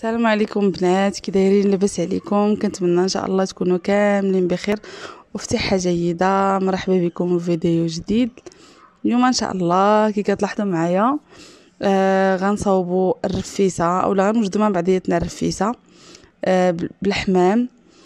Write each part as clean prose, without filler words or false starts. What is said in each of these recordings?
السلام عليكم بنات، كي دايرين؟ لاباس عليكم؟ كنتمنى ان شاء الله تكونوا كاملين بخير وفي صحه جيده. مرحبا بكم في فيديو جديد. اليوم ان شاء الله كي كتلاحظوا معايا غنصاوبوا الرفيسه اولا غنوجدوا مع بعضياتنا الرفيسه بالحمام.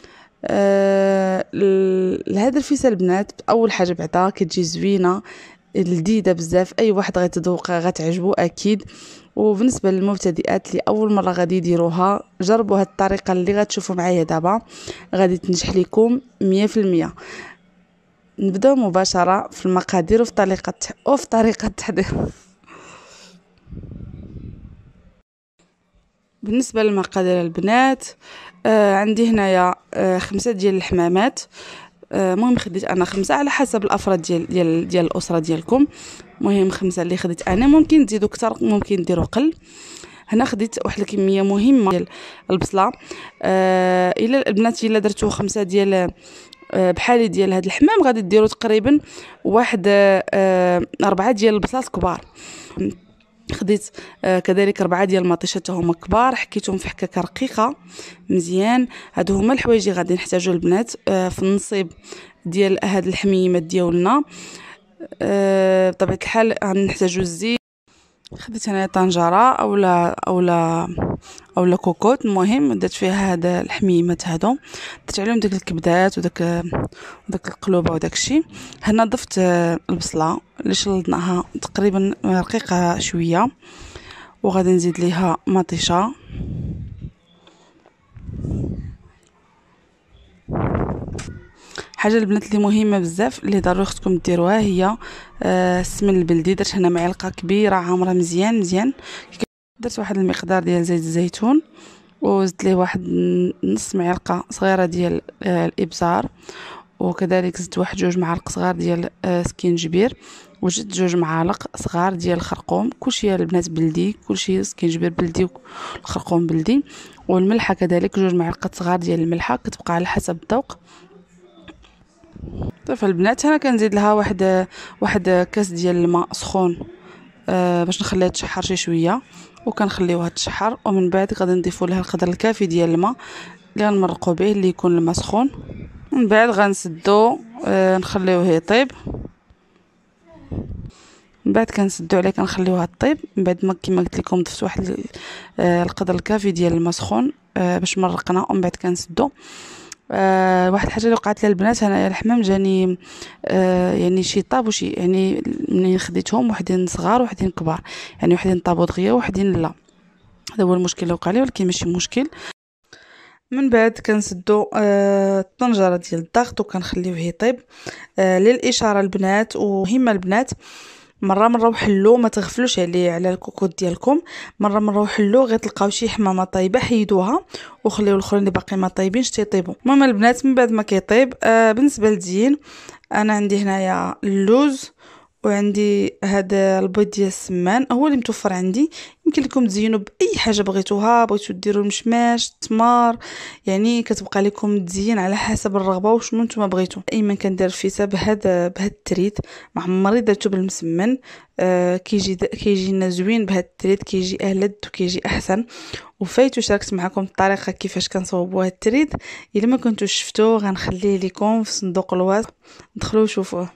لهاد الرفيسه البنات اول حاجه بعدا كتجي زوينه لذيذه بزاف، اي واحد غيتذوقها غتعجبو اكيد. وبالنسبه للمبتدئات اللي اول مره غادي يديروها، جربوا هاد الطريقه اللي غتشوفوا معايا دابا، غادي تنجح لكم 100%. نبداو مباشره في المقادير وفي طريقه التحضير. بالنسبه للمقادير البنات، عندي هنايا 5 ديال الحمامات. مهم خديت انا 5 على حسب الافراد ديال الاسره ديالكم. مهم 5 اللي خديت انا، ممكن تزيدوا اكثر ممكن ديروا قل. هنا خديت واحد الكميه مهمه ديال البصله. الا البنات الا درتو 5 ديال بحالي ديال هاد الحمام، غادي ديروا تقريبا واحد 4 ديال البصلات كبار. خديت كذلك 4 ديال المطيشات هما كبار، حكيتهم في حكاكه رقيقه مزيان. هادو هما الحوايج اللي غادي نحتاجو البنات في النصيب ديال هاد الحميمات ديالنا. بطبيعه الحال غنحتاجو الزيت. خديت هنا طنجره اولا كوكوط. المهم درت فيها هاد الحميمات هادو، درت عليهم داك الكبدات وداك القلوبه وداك الشيء. هنا ضفت البصله اللي شلضناها تقريبا رقيقه شويه، وغادي نزيد ليها مطيشه. حاجه البنات اللي مهمه بزاف اللي ضروري خصكم ديروها هي السمن البلدي. درت هنا معلقه كبيره عامره مزيان. درت واحد المقدار ديال زيت الزيتون، وزدت ليه واحد نص معلقه صغيره ديال الابزار، وكذلك زدت واحد 2 معالق صغار ديال سكينجبير، وزدت 2 معالق صغار ديال الخرقوم. كلشي البنات بلدي، كلشي سكينجبير بلدي والخرقوم بلدي. والملحه كذلك 2 معالق صغار ديال الملحه، كتبقى على حسب الذوق. طيب البنات هنا كنزيد لها واحد كاس ديال الماء سخون باش نخليها تشحر شي شويه، وكنخليوها تشحر. ومن بعد غادي نضيفوا لها القدر الكافي ديال الماء اللي غنمرقوا به، اللي يكون الماء سخون. من بعد غنسدو نخليوه يطيب. من بعد كنسدو عليه كنخليوها طيب. من بعد ما كما قلت لكم ضفت واحد القدر الكافي ديال الماء سخون باش مرقنا. ومن بعد كنسدو. واحد الحاجه اللي وقعت لي البنات، انا الحمام جاني يعني شي طاب وشي، يعني منين خديتهم وحدين صغار وحدين كبار، يعني وحدين طابوا دغيا وحدين لا. هذا هو المشكل اللي وقع لي، ولكن ماشي مشكل. من بعد كنسدو الطنجره ديال الضغط وكنخليوه يطيب. للاشاره البنات، ومهمه البنات مره وحلو، ما تغفلوش على الكوكوط ديالكم. مره وحلو، غير تلقاو شي حمامه طايبه حيدوها وخليو الاخرين اللي باقي ما طايبينش تيطيبوا. المهم البنات من بعد ما كيطيب، بالنسبه للتزيين انا عندي هنايا اللوز، وعندي هذا البيض ديال السمان هو اللي متوفر عندي. يمكن لكم تزينوا باي حاجه بغيتوها، بغيتو ديروا المشماش، التمر، يعني كتبقى لكم تزيين على حسب الرغبه وشنو نتوما بغيتو. دائما كندير الفيسه بهذا التريد، ما عمري درتو بالمسمن. كيجي لنا زوين بهذا التريد، كيجي اهلد وكيجي احسن. وفايتو شاركت معكم الطريقه كيفاش كنصوبوا هذا التريد. الا ما كنتوش شفتوه غنخليه لكم في صندوق الوصف، دخلوا وشوفوه.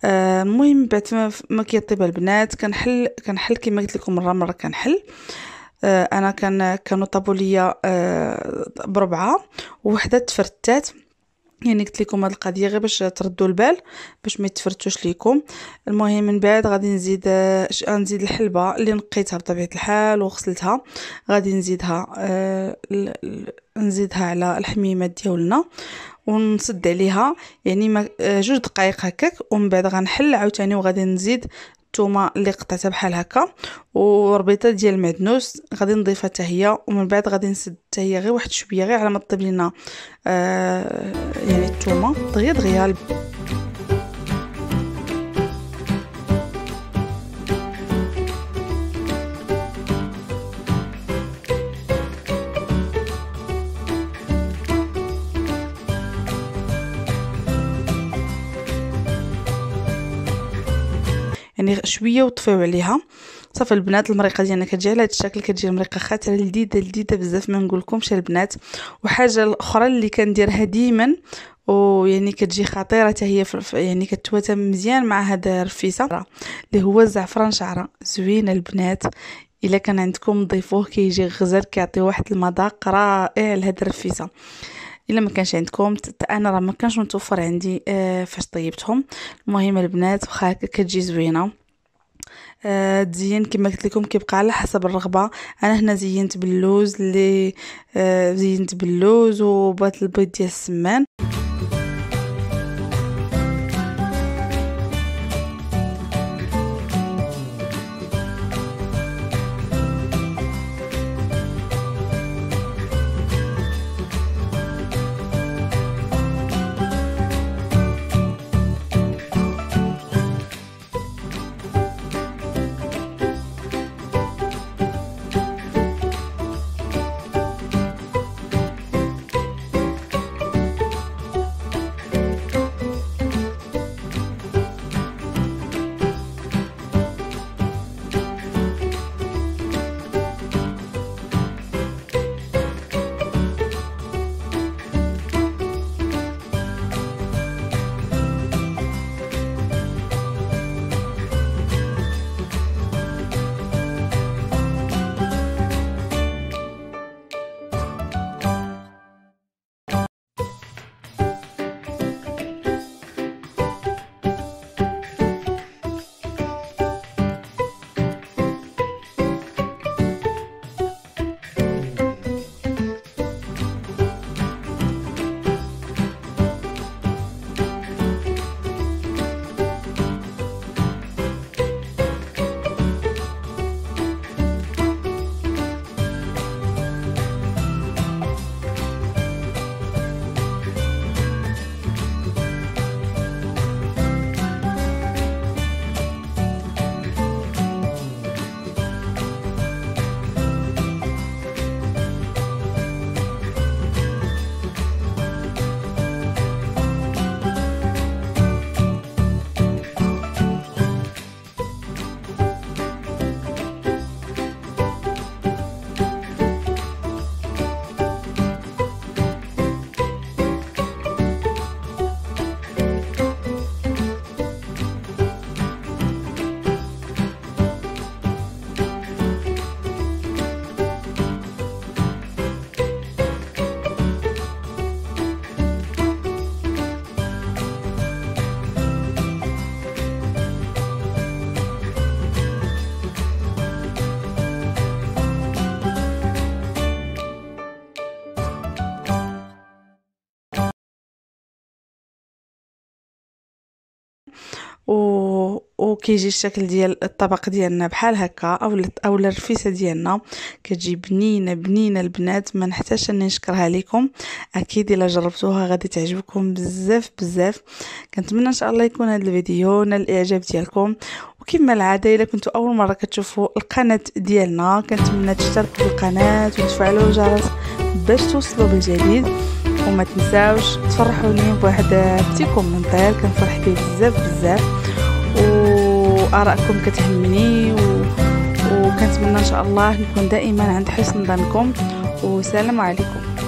المهم بعد ما كيطيب البنات كنحل كما قلت لكم مره كنحل. انا كانوا طابوا ليا بربعه وحده تفرتات. يعني قلت لكم هاد القضيه غير باش تردوا البال باش ما يتفرتوش ليكم. المهم من بعد غادي نزيد نزيد الحلبه اللي نقيتها بطبيعه الحال وغسلتها. غادي نزيدها نزيدها على الحميمه ديالنا ونسد عليها يعني ما 2 دقائق هكاك. ومن بعد غنحل عاوتاني وغادي نزيد الثومه اللي قطعتها بحال هكا وربيطه ديال المعدنوس غادي نضيفها حتى هي. ومن بعد غادي نسد حتى هي غير واحد شويه غير على ما طيب لينا يعني الثومه دغيا. يعني شويه وطفيو عليها صافي البنات. المريقه ديالنا كتجي على هذا الشكل، كتجي المريقه خاطره لذيذه بزاف ما نقولكمش البنات. وحاجه الاخرى اللي كنديرها ديما ويعني كتجي خطيره حتى هي يعني كتواتم مزيان مع هذا الرفيسه اللي هو الزعفران شعره. زوينه البنات، الا كان عندكم ضيفوه كيجي غزال كيعطي واحد المذاق رائع لهاد الرفيسه. الا ما كانش عندكم انا راه ما كانش متوفر عندي فاش طيبتهم. المهم البنات واخا كتجي زوينه. تزين كما قلت لكم كيبقى على حسب الرغبه. انا هنا زينت باللوز اللي زينت باللوز وبات البيض ديال السمان. وكيجي الشكل ديال الطبق ديالنا بحال هكا او الرفيسه ديالنا كتجي بنينه البنات. ما نحتاجش اني نشكرها لكم، اكيد الا جربتوها غادي تعجبكم بزاف. كنتمنى ان شاء الله يكون هذا الفيديو نال الاعجاب ديالكم. وكما العاده الا كنتوا اول مره كتشوفوا القناه ديالنا كنتمنى تشتركوا في القناه وتفعلوا الجرس باش توصلوا بالجديد. وما تنساوش تفرحوني بواحد بتي كومونتير كنفرح به بزاف وارائكم كتهمني وكنتمنى ان شاء الله نكون دائما عند حسن ظنكم. والسلام عليكم.